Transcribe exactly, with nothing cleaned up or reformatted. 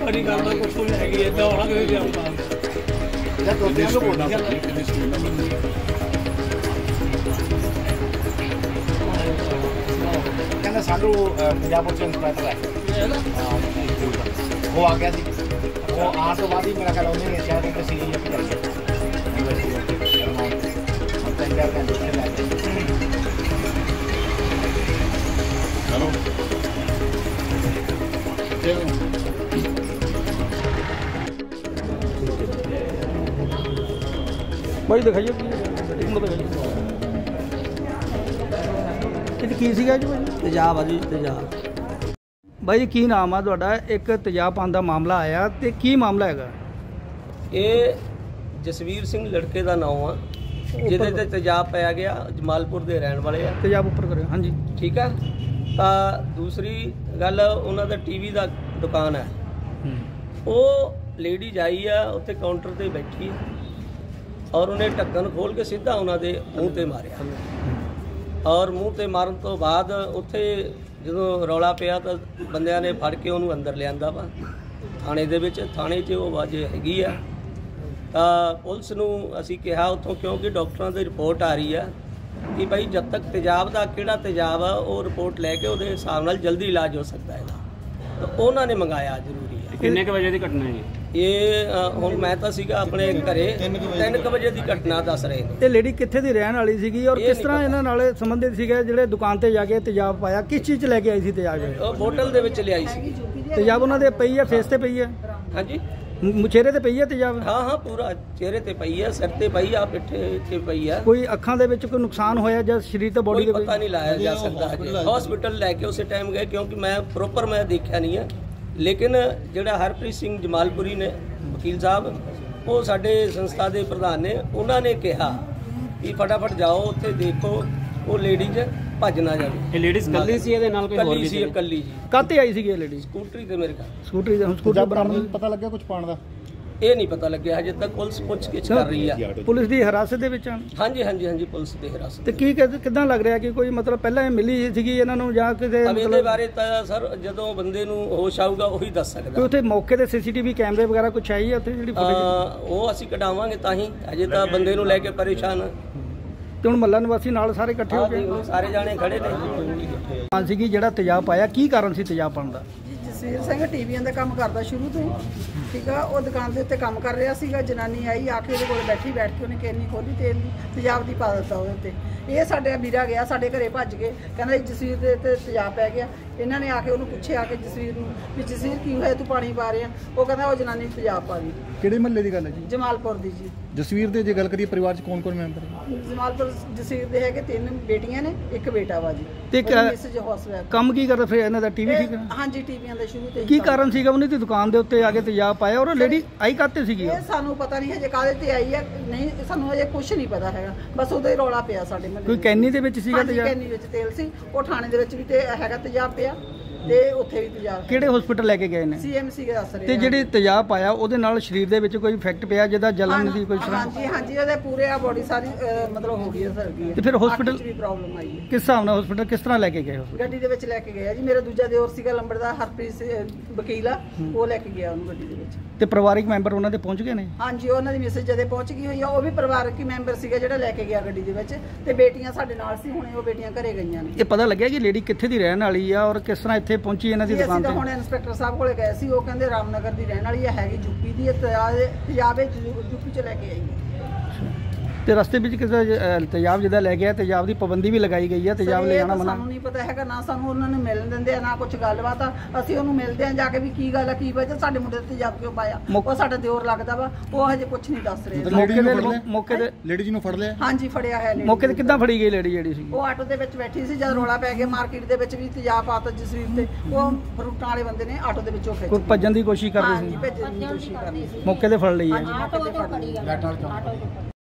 बड़ी गल कुछ हैगी है होना कि कहना सानू पंजाब पुलिस इंस्पैक्टर है वो आ गया जी वो आने तो बाद ही मेरा ख्याल उन्हें शायद एक सी जी कर हेलो भाई दिखाइए की सीगा जी भाई तेजाब आ जी तेजाब भाई की नाम आ तुहाडा एक तेजाब पाउण दा मामला आया ते की मामला हैगा ये जसवीर सिंह लड़के का नाम आ जिहदे ते तेजाब पाया गया जमालपुर के रहने वाले आ तेजाब उपर करो हाँ जी ठीक है तो दूसरी गल उन्होंने टीवी का दुकान है वो लेडी आई है उत्थे काउंटर पर बैठी है और उन्हें ढक्कन खोल के सीधा उन्होंने मूँह से मारिया और मूँह से मारन तो बाद उत्थे जो रौला पिया तो बंदियां ने फड़ के उन्होंने अंदर लिया वा थाने दे विच थाने च वो अज हैगी आ तो पुलिस नूं असीं कहा उत्थों क्योंकि डॉक्टरों की रिपोर्ट आ रही है कि भाई जब तक तेजाब का किहड़ा तेजाब आ वो रिपोर्ट लैके उहदे हिसाब नाल जल्दी इलाज हो सकता है तो उन्होंने मंगाया जरूरी है। किन्ने क बजे की घटना है ये हुण मैं तो सीगा अपने घरे तीन क बजे की घटना दस रहे हैं। ये लेडी कित्थे दी रहन वाली सीगी और किस तरह इन्हां नाल संबंधित सीगे जिहड़े दुकान ते जाके तेजाब पाया किस चीज़ च लैके आई सी तेजाब बोतल दे विच लिआई सी तेजाब उन्हां दे पई है फेस ते पई है हाँ जी चेहरे ते पई है तेजाब हाँ हाँ पूरा चेहरे ते पई है सिर ते पई है पिट्ठे ते पई है कोई अखां दे विच कोई नुकसान होया जां शरीर ते बॉडी दे पता नहीं लाया जा सकता है हॉस्पिटल लैके उस टाइम गए क्योंकि मैं प्रॉपर मैं देखा नहीं है लेकिन जिहड़ा हरप्रीत सिंह जमालपुरी ने वकील साहब वो साडे संस्था के प्रधान ने उन्होंने कहा कि फटाफट जाओ उत्थे देखो वो लेडीज भज ना जाए लेडीज कल्ली सी इहदे नाल कोई होर भी सी कल्ली जी काते आई सी लेडी स्कूटरी ते मेरे ख्याल स्कूटरी ते स्कूटर बरामद पता लग गया कुछ पाण दा ये नहीं पता लगे अजे तक पुलिस पुछगिछ कर रही है पुलिस की हिरासत दे विच हाँ जी हाँ जी हाँ जी पुलिस की हिरासत ते की किदां लग रहा कि कोई मतलब पहले मिली सीगी इन्हां नूं जां किते मतलब बारे तो सर जदों बंदे नूं होश आऊगा वही दस सकदा उत्थे मौके ते सीसीटीवी कैमरे वगैरह कुछ आई है उत्थे जिहड़ी फुटेज वो असीं कढावांगे तां ही अजे तां बंदे नूं लैके परेशान ते हुण मल्ला निवासी नाल सारे इकट्ठे हो गए सारे जाने खड़े ने हाँ सीगी जिहड़ा तेजाब पाया की कारण सी तेजाब पाउण दा जसवीर सिंह टीवीआं ਦਾ ਕੰਮ ਕਰਦਾ ਸ਼ੁਰੂ ਤੋਂ ਠੀਕ ਆ ਉਹ ਦੁਕਾਨ ਦੇ ਉੱਤੇ ਕੰਮ ਕਰ ਰਿਹਾ ਸੀਗਾ ਜਨਾਨੀ ਆਈ ਆ ਕੇ ਉਹਦੇ ਕੋਲ ਬੈਠੀ ਬੈਠ ਕੇ ਉਹਨੇ ਕੇਨੀ ਖੋਲੀ ਤੇਲ ਦੀ ਤੇਜ਼ਾਬ ਦੀ ਪਾ ਦਿੱਤਾ ਉਹਦੇ ਉੱਤੇ ਇਹ ਸਾਡੇ ਵੀਰਾ ਗਿਆ ਸਾਡੇ ਘਰੇ ਭੱਜ ਕੇ ਕਹਿੰਦਾ ਜਸਵੀਰ ਦੇ ਤੇ ਤੇਜ਼ਾਬ ਪੈ ਗਿਆ ਇਹਨਾਂ ਨੇ ਆ ਕੇ ਉਹਨੂੰ ਪੁੱਛਿਆ ਕਿ ਜਸਵੀਰ ਨੂੰ ਵੀ ਜਸਵੀਰ ਕੀ ਹੋਇਆ ਤੂੰ ਪਾਣੀ ਪਾ ਰਿਹਾ ਉਹ ਕਹਿੰਦਾ ਉਹ ਜਨਾਨੀ ਤੇਜ਼ਾਬ ਪਾ ਦੀ ਕਿਹੜੇ ਮਹੱਲੇ ਦੀ ਗੱਲ ਹੈ ਜੀ ਜਮਾਲਪੁਰ ਦੀ ਜੀ ਜਸਵੀਰ ਦੇ ਜੇ ਗੱਲ ਕਰੀਏ ਪਰਿਵਾਰ ਚ ਕੌਣ ਕੌਣ ਮੈਂਬਰ ਹੈ ਜਮਾਲਪੁਰ ਜਸਵੀਰ ਦੇ ਹੈਗੇ ਤਿੰਨ ਬੇਟੀਆਂ ਨੇ ਇੱਕ ਬੇਟਾ ਵਾ ਜੀ ਤੇ ਮੈਸੇਜ ਹੌਸਪੀਟਲ ਕੰਮ ਕੀ ਕਰਦਾ ਫਿਰ ਇਹਨਾਂ ਦਾ ਟੀਵੀ ਠੀਕ ਹਾਂਜੀ ਟੀਵੀਆਂ ਦੇ ਸ਼ੁਰੂ ਤੇ ਕੀ ਕਾਰਨ ਸੀਗਾ ਉਹਨੇ ਦੀ ਦੁਕਾਨ ਦੇ ਉੱਤੇ ਆ ਕੇ ਤੇਜ਼ਾਬ ਪਾਇਆ ਔਰ ਲੇਡੀ ਆਈ ਕਾਤੇ ਸੀਗੀ ਇਹ ਸਾਨੂੰ ਪਤਾ ਨਹੀਂ ਹਜੇ ਕਾਹਦੇ ਤੇ ਆਈ ਹੈ ਨਹੀਂ ਸਾਨੂੰ ਹਜੇ ਕੁਝ ਨਹੀਂ ਪਤਾ ਹੈਗਾ ਬਸ ਉਹਦਾ ਹੀ ਰੌਲਾ ਪਿਆ ਸਾਡੇ ਮਹੱਲੇ ਕੋਈ ਕੈਨੀ ਦੇ ਵਿੱਚ ਸੀਗਾ ਤੇਜ਼ਾਬ ਕੈਨੀ ਵਿੱਚ ਤੇਲ ਸੀ ਉਹ ਥਾਣੇ ਦੇ ਵਿੱਚ ਵੀ ਤੇ ਹੈਗਾ ਤੇਜ਼ਾਬ ਪਿਆ ਤੇ ਉੱਥੇ ਵੀ ਤੇਜ਼ਾਬ ਕਿਹੜੇ ਹਸਪੀਟਲ ਲੈ ਕੇ ਗਏ ਨੇ ਸੀਐਮਸੀ ਦੇ ਦੱਸ ਰਹੇ ਤੇ ਜਿਹੜੀ ਤੇਜ਼ਾਬ ਪਾਇਆ ਉਹਦੇ ਨਾਲ ਸਰੀਰ ਦੇ ਵਿੱਚ ਕੋਈ ਇਫੈਕਟ ਪਿਆ ਜਿਹਦਾ ਜਲਨ ਦੀ ਕੋਈ ਸ਼ਰਮ ਹਾਂਜੀ ਹਾਂਜੀ ਉਹਦੇ ਪੂਰੇ ਆ ਬੋਡੀ ਸਾਰੀ ਮਤਲਬ ਹੋ ਗਈ ਸਰ ਗਈ ਤੇ ਫਿਰ ਹਸਪੀਟਲ ਵੀ ਪ੍ਰੋਬਲਮ ਆਈ ਹੈ ਕਿਸ ਹਿਸਾਬ ਨਾਲ ਹਸਪੀਟਲ ਕਿਸ ਤਰ੍ਹਾਂ ਲੈ ਕੇ ਗਏ ਗੱਡੀ ਦੇ ਵਿੱਚ ਲੈ ਕੇ ਗਏ ਜੀ ਮੇਰਾ ਦੂਜਾ ਦਿਓਰ ਸੀਗਾ ਲੰਬੜਦਾ ਹਰਪ੍ਰੀਤ ਵਕੀਲ ਆ ਉਹ ਲੈ ਕੇ ਗਿਆ ਉਹਨੂੰ ਗੱਡੀ ਦੇ ਵਿੱਚ ਤੇ ਪਰਿਵਾਰਿਕ ਮੈਂਬਰ ਉਹਨਾਂ ਦੇ ਪਹੁੰਚ ਗਏ ਨੇ ਹਾਂਜੀ ਉਹਨਾਂ ਦੀ ਮੈਸੇਜ ਜਦੇ ਪਹੁੰਚ ਗਈ ਹੋਈ ਆ ਉਹ ਵੀ ਪਰਿਵਾਰਕ ਹੀ ਮੈਂਬਰ ਸੀਗਾ ਜਿਹੜਾ ਲੈ ਕੇ ਗਿਆ ਗੱਡੀ ਦੇ ਵਿੱਚ ਤੇ ਬੇਟੀਆਂ ਸਾਡੇ ਨਾਲ ਸੀ ਹੁਣੇ ਉਹ ਬੇਟੀਆਂ ਘਰੇ ਗਈਆਂ ਨੇ ਇਹ ਪਤਾ ਲੱਗਿਆ ਕਿ ਲੇਡੀ ਕਿੱਥੇ ਦੀ ਰਹਿਣ ਵਾਲੀ ਆ ਔਰ ਕਿਸ ਤਰ੍ਹਾਂ ਇੱਥੇ ਪਹੁੰਚੀ ਇਹਨਾਂ ਦੀ ਦੁਕਾਨ ਤੇ ਹੁਣ ਇੰਸਪੈਕਟਰ ਸਾਹਿਬ ਕੋਲੇ ਗਏ ਸੀ ਉਹ ਕਹਿੰਦੇ ਰਾਮਨਗਰ ਦੀ ਰਹਿਣ ਵਾਲੀ ਹੈਗੀ ਯੂਪੀ ਦੀ ਪੰਜਾਬ ਵਿੱਚ ਯੂਪੀ ਚ ਲੈ ਕੇ ਆਈ ਹੈ ਤੇ ਰਸਤੇ ਵਿੱਚ ਕਿਸੇ ਤੇਜ਼ਾਬ ਜਿਹਦਾ ਲੈ ਗਿਆ ਤੇਜ਼ਾਬ ਦੀ ਪਾਬੰਦੀ ਵੀ ਲਗਾਈ ਗਈ ਹੈ ਤੇਜ਼ਾਬ ਲੈ ਜਾਣਾ ਮਨਾ ਸਾਨੂੰ ਨਹੀਂ ਪਤਾ ਹੈਗਾ ਨਾ ਸਾਨੂੰ ਉਹਨਾਂ ਨੇ ਮਿਲਣ ਦਿੰਦੇ ਆ ਨਾ ਕੁਝ ਗੱਲਬਾਤ ਆ ਅਸੀਂ ਉਹਨੂੰ ਮਿਲਦੇ ਆ ਜਾ ਕੇ ਵੀ ਕੀ ਗੱਲ ਆ ਕੀ ਵਜ੍ਹਾ ਸਾਡੇ ਮੁੰਡੇ ਤੇ ਤੇਜ਼ਾਬ ਕਿਉਂ ਪਾਇਆ ਉਹ ਸਾਡਾ ਦਿਓਰ ਲੱਗਦਾ ਵਾ ਉਹ ਹਜੇ ਕੁਝ ਨਹੀਂ ਦੱਸ ਰਹੇ ਮੌਕੇ ਦੇ ਮੌਕੇ ਤੇ ਲੇਡੀ ਜੀ ਨੂੰ ਫੜ ਲਿਆ ਹਾਂਜੀ ਫੜਿਆ ਹੈ ਮੌਕੇ ਤੇ ਕਿੱਦਾਂ ਫੜੀ ਗਈ ਲੇਡੀ ਜਿਹੜੀ ਸੀ ਉਹ ਆਟੋ ਦੇ ਵਿੱਚ ਬੈਠੀ ਸੀ ਜਦ ਰੋਲਾ ਪੈ ਗਿਆ ਮਾਰਕੀਟ ਦੇ ਵਿੱਚ ਵੀ ਤੇਜ਼ਾਬ ਪਾਤਾ ਜਸਵੀਰ ਤੇ ਉਹ ਫਰੂਟਾਂ ਵਾਲੇ ਬੰਦੇ ਨੇ ਆਟੋ ਦੇ ਵਿੱਚੋਂ ਖਿੱਚ ਕੋਈ ਭੱਜਣ ਦੀ ਕੋਸ਼ਿਸ਼ ਕਰ ਰਹੀ ਸੀ ਭੱਜਣ ਦੀ ਕੋਸ਼ਿਸ਼ ਕਰ ਰਹੀ ਸੀ ਮੌਕੇ ਤੇ ਫੜ ਲਈ ਹੈ ਆਟੋ ਤੇ ਫੜ ਲਈ